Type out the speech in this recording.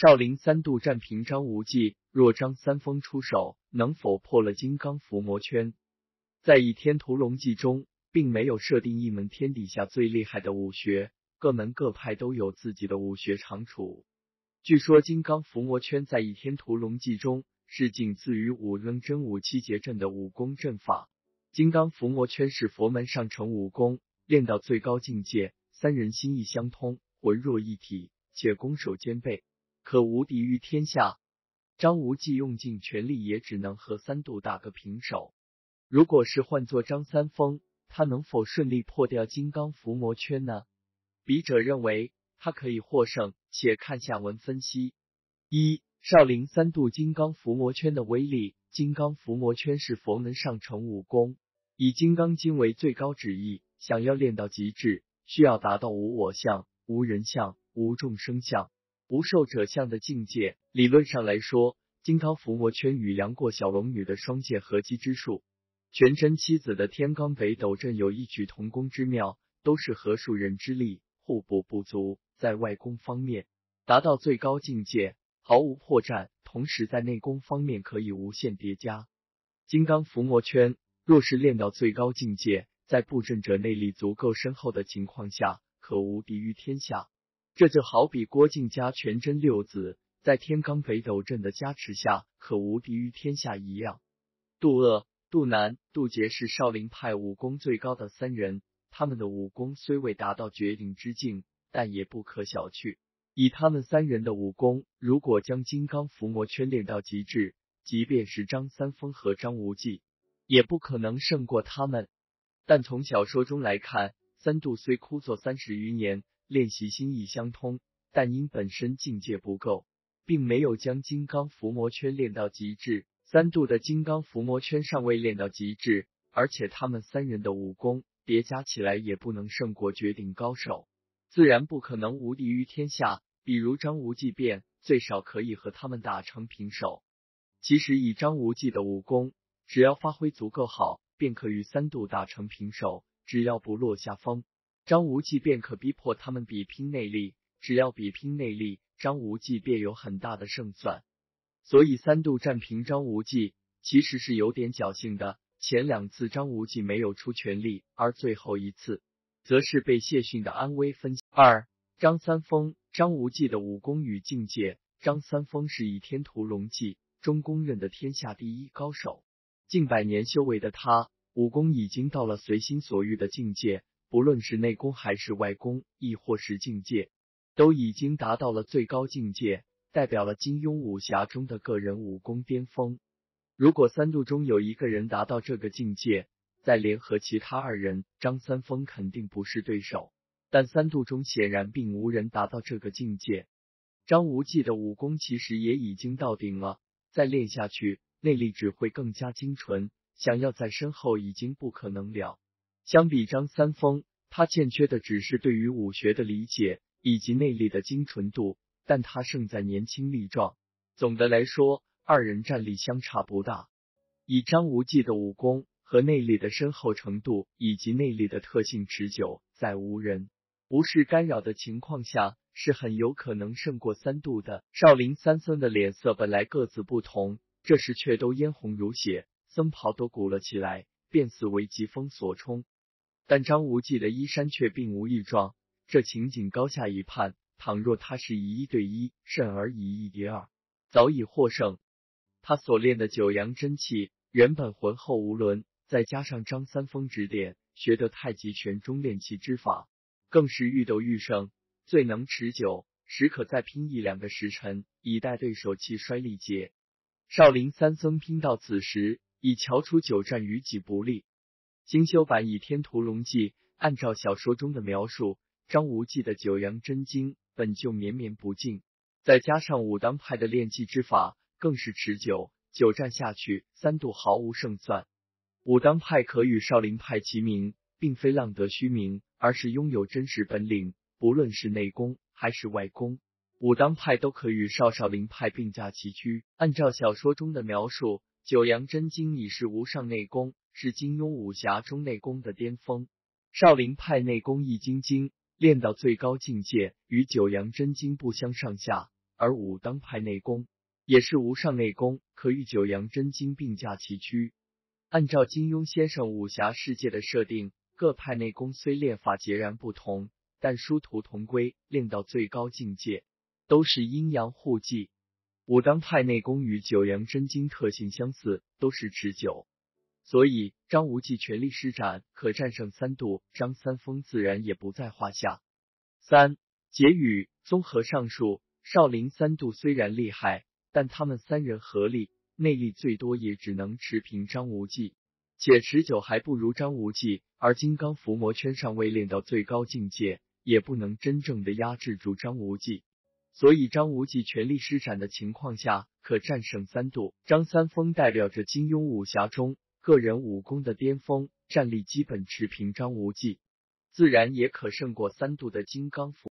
少林三度战平张无忌，若张三丰出手，能否破了金刚伏魔圈？在《倚天屠龙记》中，并没有设定一门天底下最厉害的武学，各门各派都有自己的武学长处。据说金刚伏魔圈在《倚天屠龙记》中是仅次于五楞真武七节阵的武功阵法。金刚伏魔圈是佛门上乘武功，练到最高境界，三人心意相通，魂若一体，且攻守兼备，可无敌于天下。张无忌用尽全力也只能和三度打个平手。如果是换作张三丰，他能否顺利破掉金刚伏魔圈呢？笔者认为他可以获胜，且看下文分析。一、少林三度金刚伏魔圈的威力。金刚伏魔圈是佛门上乘武功，以金刚经为最高旨意，想要练到极致，需要达到无我相、无人相、无众生相、无寿者相的境界。理论上来说，金刚伏魔圈与杨过小龙女的双剑合击之术，全真七子的天罡北斗阵有异曲同工之妙，都是合数人之力，互补不足，在外功方面达到最高境界，毫无破绽，同时在内功方面可以无限叠加。金刚伏魔圈若是练到最高境界，在布阵者内力足够深厚的情况下，可无敌于天下。这就好比郭靖加全真六子，在天罡北斗阵的加持下，可无敌于天下一样。杜鄂、杜南、杜杰是少林派武功最高的三人，他们的武功虽未达到绝顶之境，但也不可小觑。以他们三人的武功，如果将金刚伏魔圈练到极致，即便是张三丰和张无忌，也不可能胜过他们。但从小说中来看，三度虽枯坐30余年，练习心意相通，但因本身境界不够，并没有将金刚伏魔圈练到极致。三度的金刚伏魔圈尚未练到极致，而且他们三人的武功叠加起来也不能胜过绝顶高手，自然不可能无敌于天下。比如张无忌便最少可以和他们打成平手。其实以张无忌的武功，只要发挥足够好，便可与三度打成平手，只要不落下风，张无忌便可逼迫他们比拼内力，只要比拼内力，张无忌便有很大的胜算。所以三度战平张无忌其实是有点侥幸的，前2次张无忌没有出全力，而最后一次则是被谢逊的安危分析。2. 张三丰、张无忌的武功与境界。张三丰是《倚天屠龙记》中公认的天下第一高手，近100年修为的他，武功已经到了随心所欲的境界，不论是内功还是外功，亦或是境界，都已经达到了最高境界，代表了金庸武侠中的个人武功巅峰。如果三度中有一个人达到这个境界，再联合其他2人，张三丰肯定不是对手。但三度中显然并无人达到这个境界。张无忌的武功其实也已经到顶了，再练下去，内力只会更加精纯，想要再深厚已经不可能了。相比张三丰，他欠缺的只是对于武学的理解以及内力的精纯度，但他胜在年轻力壮。总的来说，2人战力相差不大。以张无忌的武功和内力的深厚程度以及内力的特性持久，在无人无事干扰的情况下，是很有可能胜过三度的。少林三僧的脸色本来各自不同，这时却都嫣红如血，僧袍都鼓了起来，便似为疾风所冲。但张无忌的衣衫却并无异状，这情景高下一判，倘若他是以1对1，甚而以1敌2，早已获胜。他所练的九阳真气原本浑厚无伦，再加上张三丰指点，学得太极拳中练气之法，更是愈斗愈胜，最能持久，时可再拼1-2个时辰，以待对手气衰力竭。少林三僧拼到此时，已瞧出久战于己不利。精修版《倚天屠龙记》按照小说中的描述，张无忌的九阳真经本就绵绵不尽，再加上武当派的练气之法，更是持久，久战下去，三度毫无胜算。武当派可与少林派齐名，并非浪得虚名，而是拥有真实本领，不论是内功还是外功，武当派都可与少林派并驾齐驱。按照小说中的描述，九阳真经已是无上内功，是金庸武侠中内功的巅峰。少林派内功易筋经练到最高境界，与九阳真经不相上下， 而武当派内功也是无上内功，可与九阳真经并驾齐驱。按照金庸先生武侠世界的设定，各派内功虽练法截然不同，但殊途同归，练到最高境界都是阴阳互济。武当派内功与九阳真经特性相似，都是持久，所以张无忌全力施展可战胜三度，张三丰自然也不在话下。三、结语：综合上述，少林三度虽然厉害，但他们三人合力，内力最多也只能持平张无忌，且持久还不如张无忌，而金刚伏魔圈尚未练到最高境界，也不能真正的压制住张无忌。所以张无忌全力施展的情况下，可战胜三度。张三丰代表着金庸武侠中个人武功的巅峰，战力基本持平张无忌，自然也可胜过三度的金刚伏